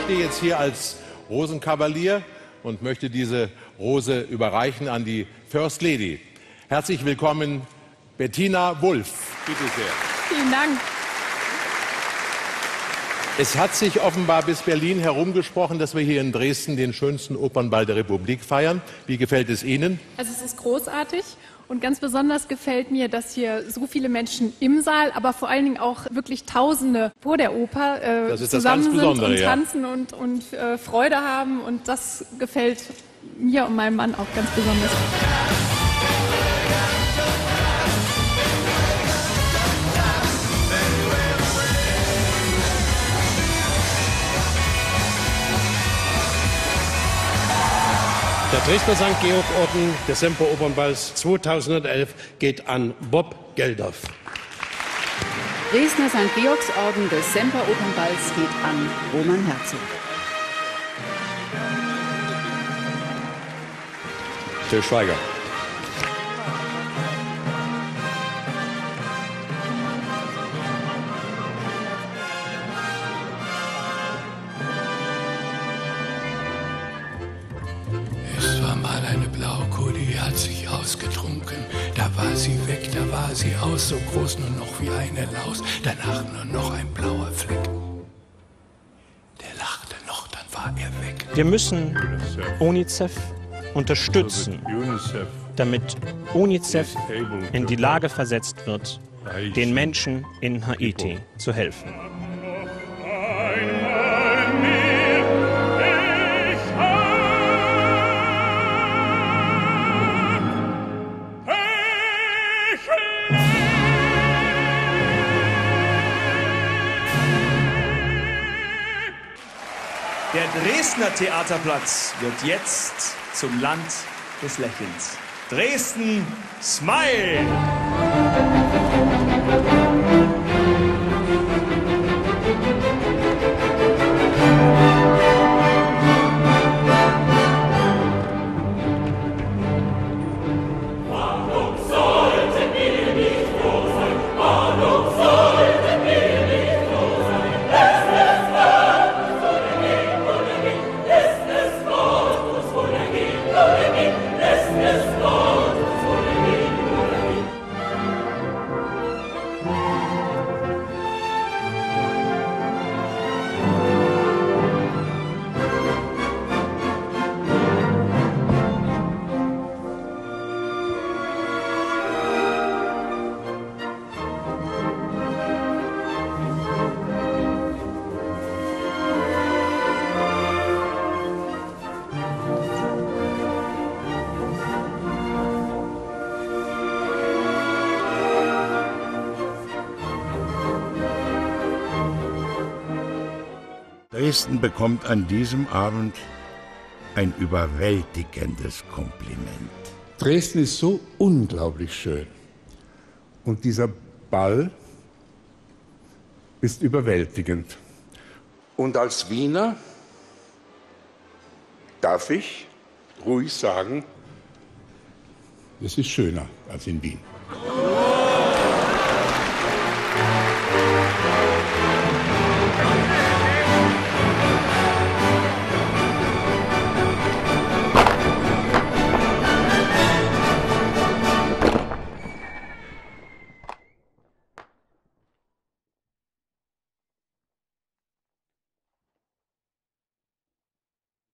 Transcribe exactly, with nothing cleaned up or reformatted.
stehe jetzt hier als Rosenkavalier und möchte diese Rose überreichen an die First Lady. Herzlich willkommen, Bettina Wulff. Bitte sehr. Vielen Dank. Es hat sich offenbar bis Berlin herumgesprochen, dass wir hier in Dresden den schönsten Opernball der Republik feiern. Wie gefällt es Ihnen? Also es ist großartig und ganz besonders gefällt mir, dass hier so viele Menschen im Saal, aber vor allen Dingen auch wirklich Tausende vor der Oper äh, das ist das zusammen ganz sind Besondere, und ja. tanzen und, und äh, Freude haben. Und das gefällt mir und meinem Mann auch ganz besonders. Der Dresdner Sankt Georg-Orden des Semperopernballs zweitausendelf geht an Bob Geldof. Dresdner Sankt Georgsorden des Semperopernballs geht an Roman Herzog. Till Schweiger. Es war mal eine Blaukuh, die hat sich ausgetrunken. Da war sie weg, da war sie aus, so groß nur noch wie eine Laus. Danach nur noch ein blauer Fleck. Der lachte noch, dann war er weg. Wir müssen UNICEF unterstützen, damit UNICEF in die Lage versetzt wird, den Menschen in Haiti zu helfen. Der Dresdner Theaterplatz wird jetzt zum Land des Lächelns. Dresden, Smile! Dresden bekommt an diesem Abend ein überwältigendes Kompliment. Dresden ist so unglaublich schön. Und dieser Ball ist überwältigend. Und als Wiener darf ich ruhig sagen, es ist schöner als in Wien.